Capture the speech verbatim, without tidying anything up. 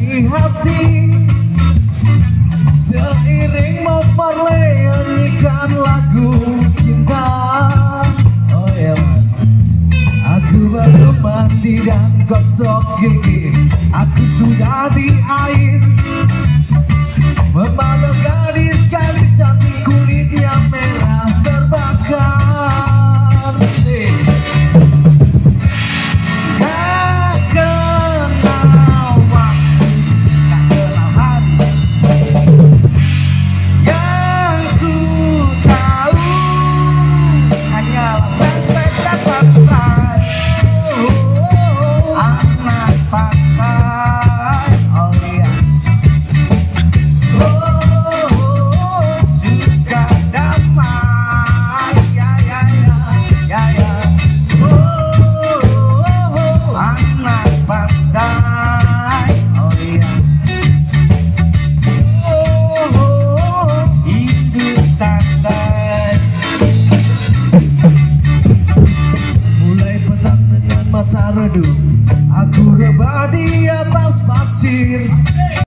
di hati, seiring memperlay nyanyikan lagu cinta. Oh ya, aku baru mandi dan gosok gigi, aku sudah di air, memandang gadis-gadis cantik kulit yang merah terbakar. Mata redup, aku rebah di atas pasir.